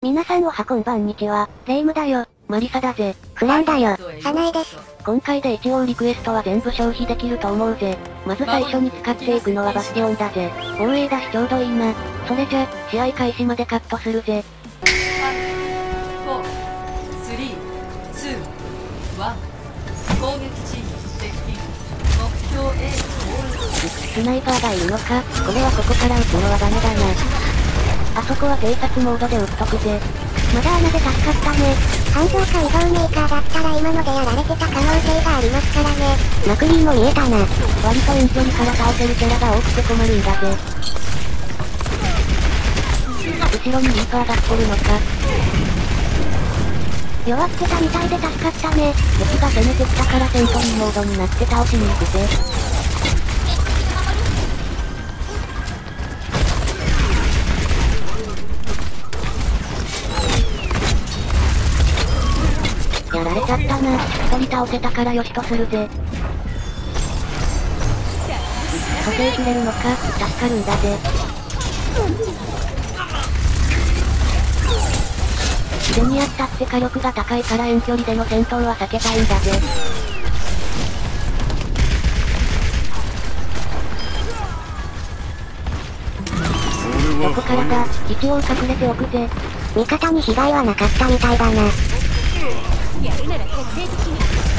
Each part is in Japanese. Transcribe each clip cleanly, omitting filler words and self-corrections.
皆さんおはこんばんにちは。レイムだよ。マリサだぜ。 フランだよ。サナエです。 今回で一応リクエストは全部消費できると思うぜ。まず最初に使っていくのはバスティオンだぜ。防衛だしちょうどいいな。それじゃ、試合開始までカットするぜ。 5、4、3、2、1。攻撃チーム接近。目標 A スナイパーがいるのか。これはここから撃つのはダメだな。あそこは偵察モードで撃っとくぜ。 まだ穴で助かったね。反動か移動メーカーだったら今のでやられてた可能性がありますからね。マクリーも見えたな。 割と遠距離から倒せるキャラが多くて困るんだぜ。後ろにリーパーが来てるのか。 弱ってたみたいで助かったね。 敵が攻めてきたからセントリーモードになって倒しに行くぜ。やられちゃったな。一人倒せたからよしとするぜ。蘇生切れるのか、助かるんだぜ。ゼニアったって火力が高いから遠距離での戦闘は避けたいんだぜ。どこからだ、一応隠れておくぜ。 味方に被害はなかったみたいだな。 やるなら徹底的に。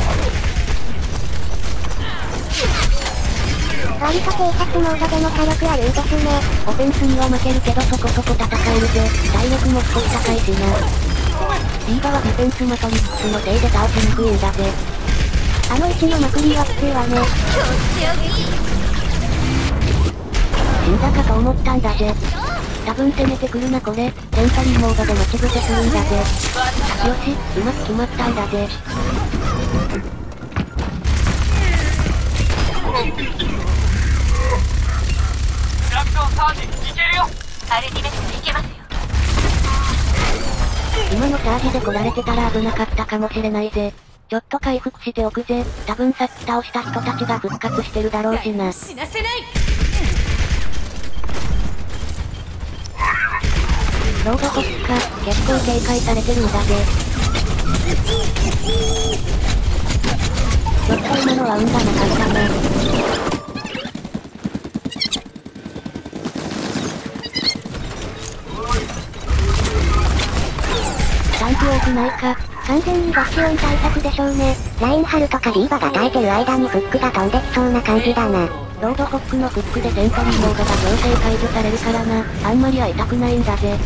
割と偵察モードでの火力あるんですね。 オフェンスには負けるけどそこそこ戦えるぜ。体力も少し高いしな。リーバはディフェンスマトリックスのせいで倒しにくいんだぜ。 あの位置のマクリーはきついわね。 死んだかと思ったんだぜ。多分攻めてくるなこれ。セントリーモードで待ち伏せするんだぜ。よし、うまく決まったんだぜ。 クラクションサージ、いけるよ。 アルティメットいけますよ。 今のチャージで来られてたら危なかったかもしれないぜ。ちょっと回復しておくぜ。多分さっき倒した人たちが復活してるだろうしな。 死なせない。 ロードホックか、結構警戒されてるんだぜ。ちょっと今のは運がなかったな。タンク多くないか。 完全にバスティオン対策でしょうね。ラインハルとかリーバが耐えてる間にフックが飛んできそうな感じだな。 ロードホックのフックでセントリーモードが強制解除されるからな。あんまり会いたくないんだぜ。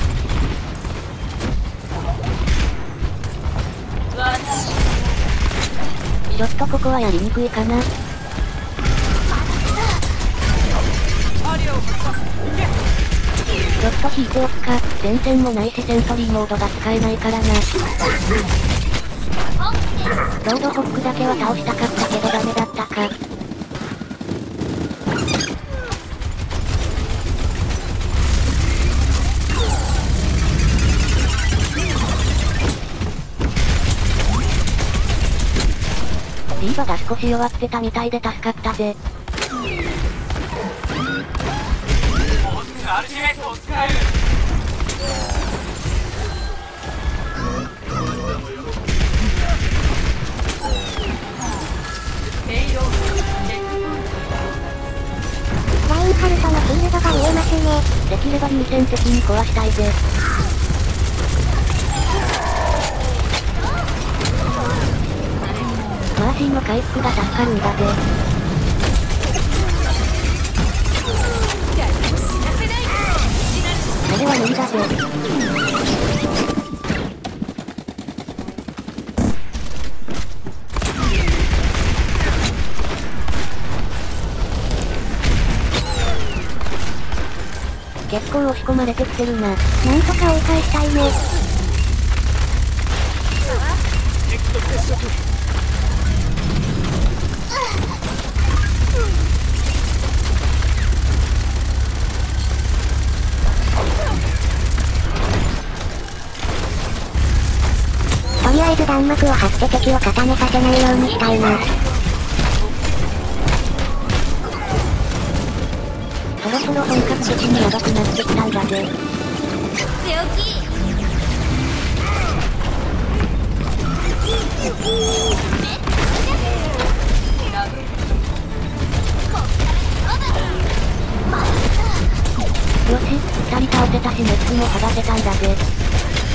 ちょっとここはやりにくいかな。ちょっと引いておくか。前線もないしセントリーモードが使えないからな。ロードホックだけは倒したかったけどダメだったか。リーバが少し弱ってたみたいで助かったぜ。 もうすぐアルティメットを使える。 ラインハルトのフィールドが見えますね。 できれば優先的に壊したいぜ。マーシーの回復が助かるんだぜ。それは無理だぜ。結構押し込まれてきてるな。 なんとか追い返したいね。とりあえず弾幕を張って敵を固めさせないようにしたいな。 そろそろ本格的にやばくなってきたんだぜ。 強気。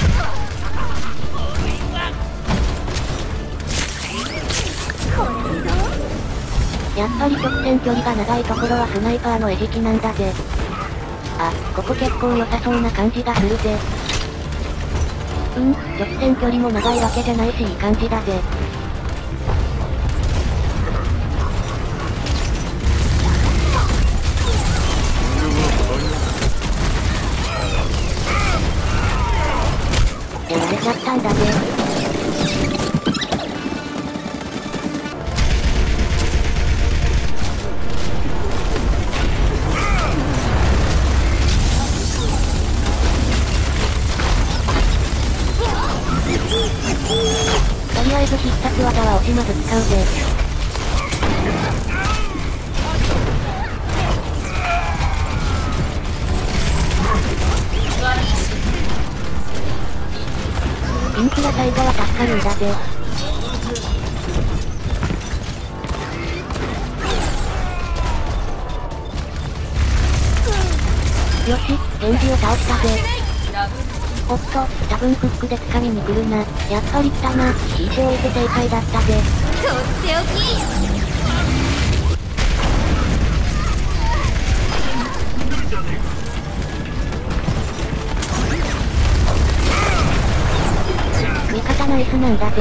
やっぱり直線距離が長いところはスナイパーの餌食なんだぜ。あ、ここ結構良さそうな感じがするぜ。直線距離も長いわけじゃないしいい感じだぜ。やられちゃったんだぜ。とりあえず必殺技は惜しまず使うぜ。インフラサイドは助かるんだぜ。よし、ゲンジを倒したぜ。おっと、多分フックで掴みに来るな。やっぱり来たな。引いておいて正解だったぜ。 とっておき。味方ナイスなんだぜ。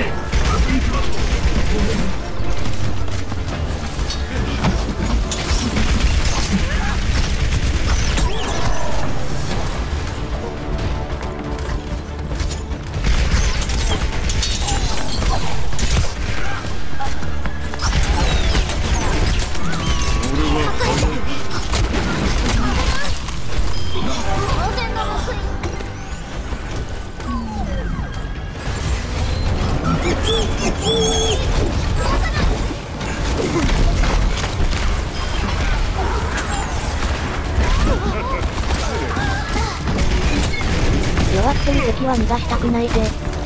弱ってる敵は逃がしたくないぜ。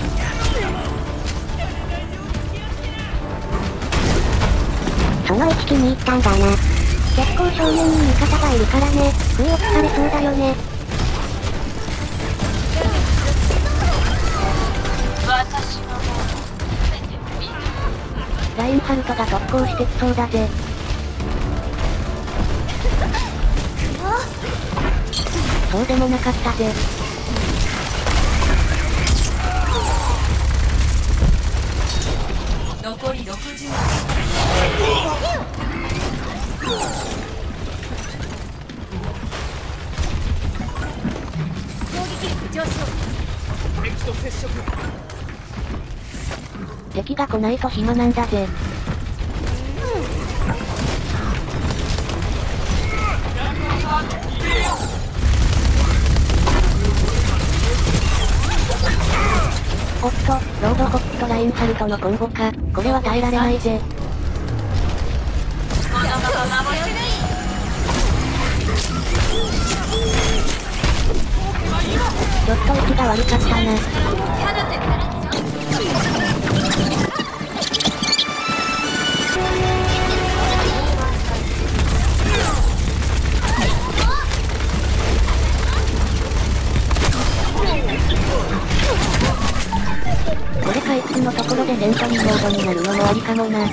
その1気に行ったんだな。結構正面に味方がいるからね。不意を突かれそうだよね。ラインハルトが特攻してきそうだぜ。そうでもなかったぜ。 残り60。敵が来ないと暇なんだぜ。おっと、ロードホップとラインハルトのコンボか。これは耐えられないぜ。ちょっと位置が悪かったな。これ回復のところでセントリーモードになるのもありかもな。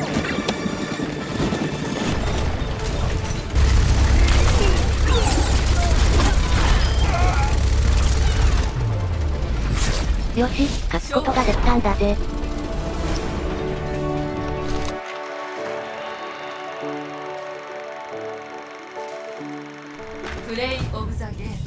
よし、勝つことができたんだぜ。プレイオブザゲーム。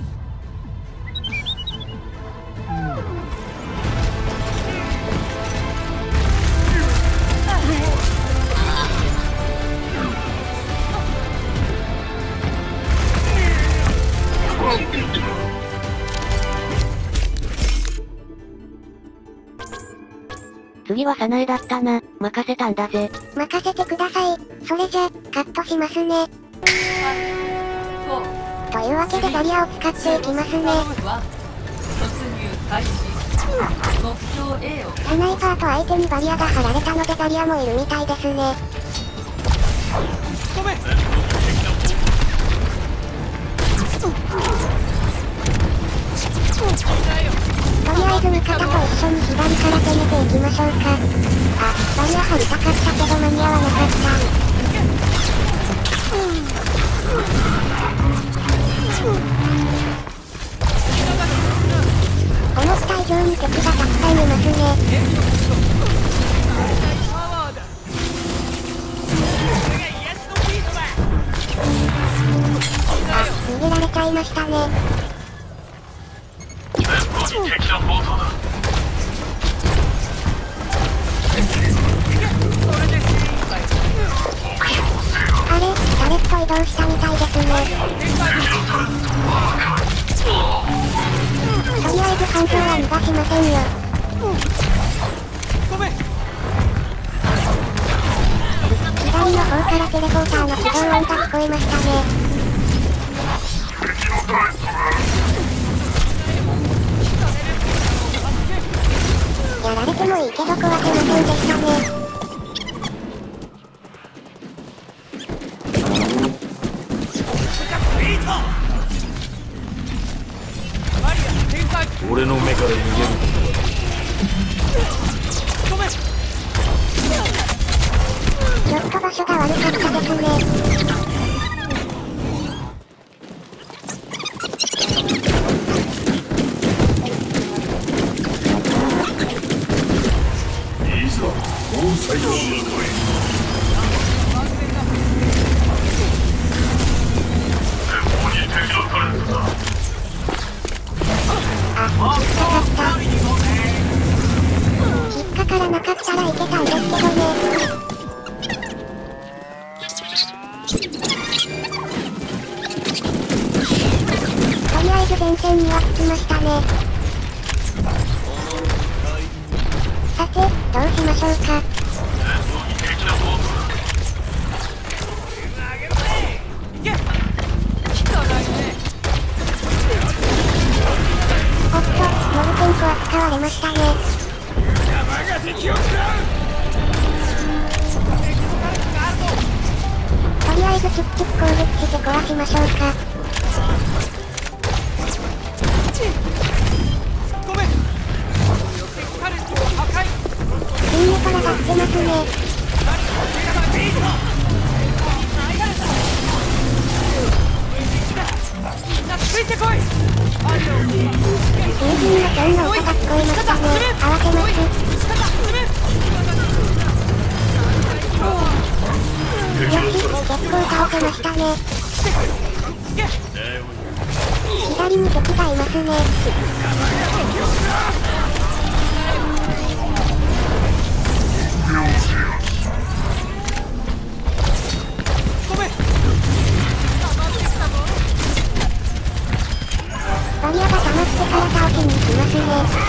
次はサナエだったな。任せたんだぜ。 任せてください。それじゃ、カットしますね。というわけでバリアを使っていきますね。サナイパーと相手にバリアが張られたのでバリアもいるみたいですね。 ず味方と一緒に左から攻めていきましょうか。あ、バリア張りたかったけど間に合わなかった。思った以上に敵がたくさんいますね。あ、逃げられちゃいましたね。あれ、タレット移動したみたいですね。とりあえず感情は逃がしませんよ。左の方からテレポーターの起動音が聞こえましたね。やられてもいいけど壊せませんでしたね。 俺の目から逃げる。 ちょっと場所が悪かったですね。 いざ防災シートへ。 引っかからなかったらいけたんですけどね。とりあえず前線には着きましたね。さて、どうしましょうか。おっと、モルテンコは使われましたね。とりあえずチュッチュッ攻撃して壊しましょうか。リングから出してますね。友人の剣の音が聞こえましたね。慌てます。よし、結構倒せましたね。左に敵がいますね。バリアが溜まってから倒しに行きますね。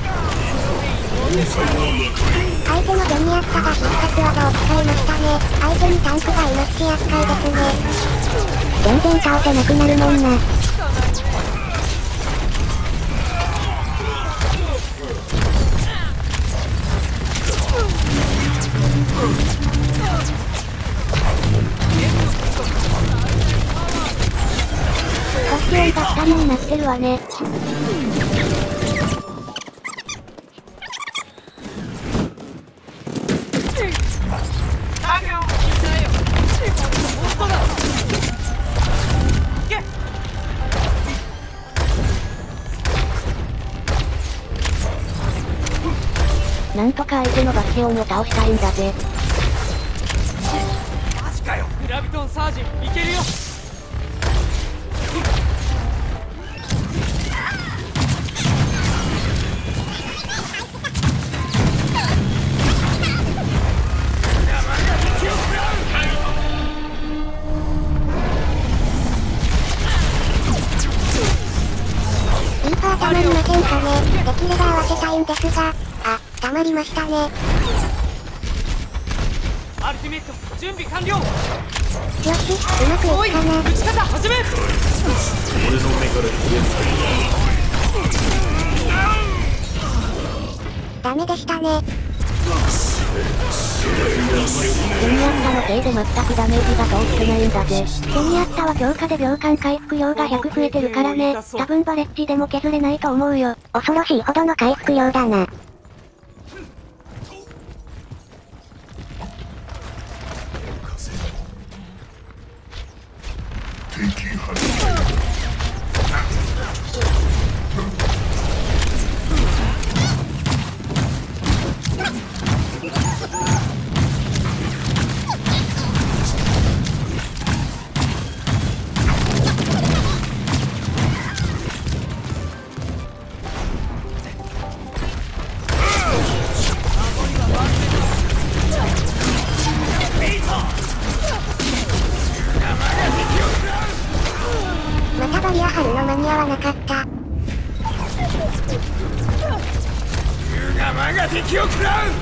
相手のベニヤッタが必殺技を使いましたね。相手にタンクがいますし厄介ですね。全然倒せなくなるもんな。腰追いばっかりになってるわね。なんとか相手のバスティオンを倒したいんだぜ。 マジかよ。グラビトンサージンいけるよ。 リーパー溜まりませんかね。できれば合わせたいんですが、あ、溜まりましたね。 アルティメット準備完了。 よし、うまくいくかな。 打ち方始め。 俺の目から消える。 ダメでしたね。 ゼニアッタのせいで全くダメージが通ってないんだぜ。 ゼニアッタは強化で秒間回復量が100増えてるからね。多分バレッジでも削れないと思うよ。恐ろしいほどの回復量だな。またバリア張るの間に合わなかった。 我が敵を食らう。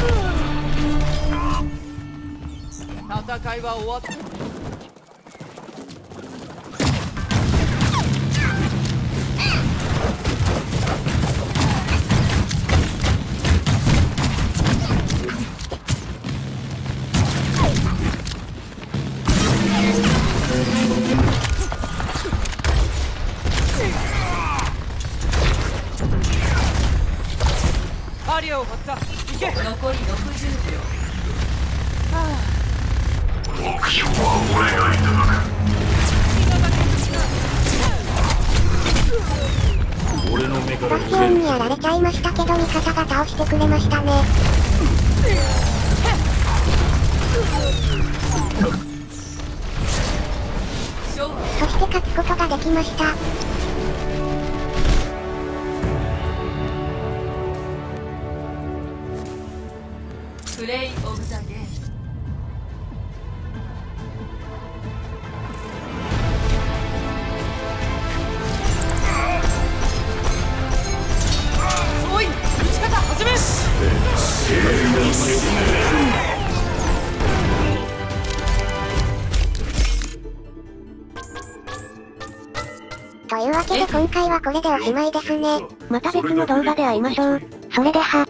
戦いは終わった。針を張った。行け。残り60秒。 目標は俺がいただく。俺の目からバステオンにやられちゃいましたけど味方が倒してくれましたね。そして勝つことができました。 プレイオブザゲーム。総員、打ち方始め。 というわけで今回はこれでおしまいですね。また別の動画で会いましょう。それでは。